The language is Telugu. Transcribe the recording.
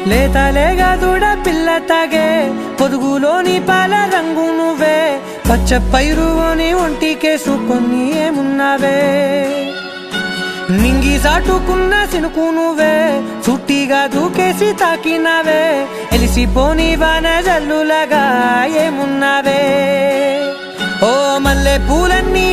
లేతలేగా దూడ పిల్ల తాగే పొదుగులోని పాల రంగు నువ్వే పచ్చ పైరుని ఒంటికేసుకొని ఏమున్నావే నింగి సాటుకున్న సినుకు నువ్వే చుట్టిగా దూకేసి తాకినావే ఎలిసిపోని వాన జల్లులగా ఏమున్నావే ఓ మల్లె పూలన్నీ